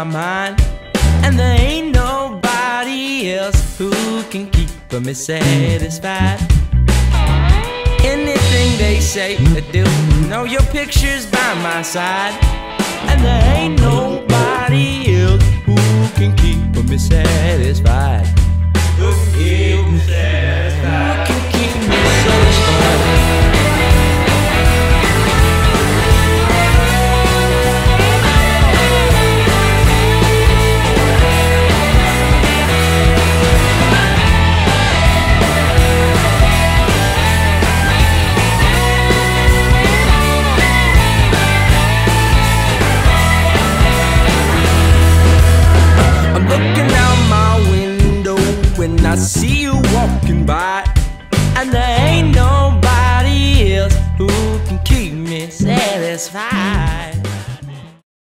my mind, and there ain't nobody else who can keep me satisfied. Anything they say or do, know your picture's by my side, and there ain't nobody else who can keep me satisfied. Who can keep me satisfied? Who can keep me satisfied? When I see you walking by, and there ain't nobody else who can keep me satisfied.